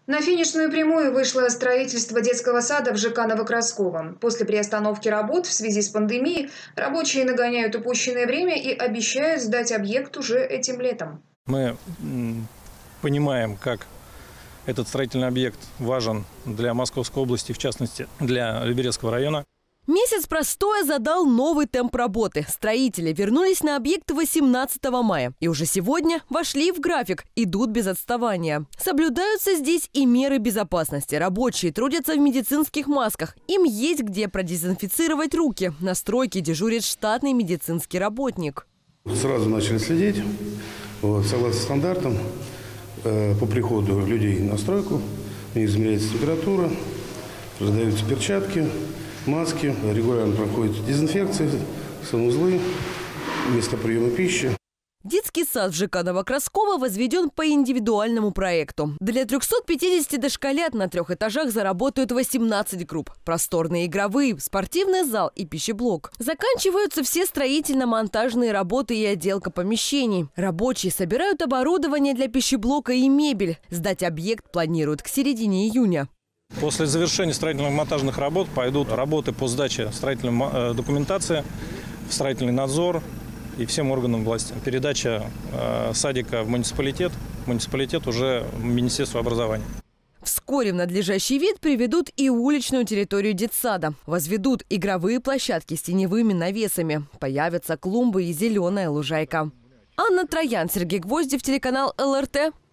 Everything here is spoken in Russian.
На финишную прямую вышло строительство детского сада в ЖК Новокрасковом. После приостановки работ в связи с пандемией рабочие нагоняют упущенное время и обещают сдать объект уже этим летом. Мы понимаем, как этот строительный объект важен для Московской области, в частности для Люберецкого района. Месяц простоя задал новый темп работы. Строители вернулись на объект 18 мая. И уже сегодня вошли в график, идут без отставания. Соблюдаются здесь и меры безопасности. Рабочие трудятся в медицинских масках. Им есть где продезинфицировать руки. На стройке дежурит штатный медицинский работник. Сразу начали следить. Согласно стандартам, по приходу людей на стройку, у них измеряется температура, раздаются перчатки, маски, регулярно проходит дезинфекция, санузлы, место приема пищи. Детский сад в ЖК Новокрасково возведен по индивидуальному проекту. Для 350 дошколят на 3 этажах заработают 18 групп. Просторные игровые, спортивный зал и пищеблок. Заканчиваются все строительно-монтажные работы и отделка помещений. Рабочие собирают оборудование для пищеблока и мебель. Сдать объект планируют к середине июня. После завершения строительно-монтажных работ пойдут работы по сдаче строительной документации, в строительный надзор и всем органам власти. Передача садика в муниципалитет уже Министерству образования. Вскоре в надлежащий вид приведут и уличную территорию детсада. Возведут игровые площадки с теневыми навесами. Появятся клумбы и зеленая лужайка. Анна Троян, Сергей Гвоздев, телеканал ЛРТ.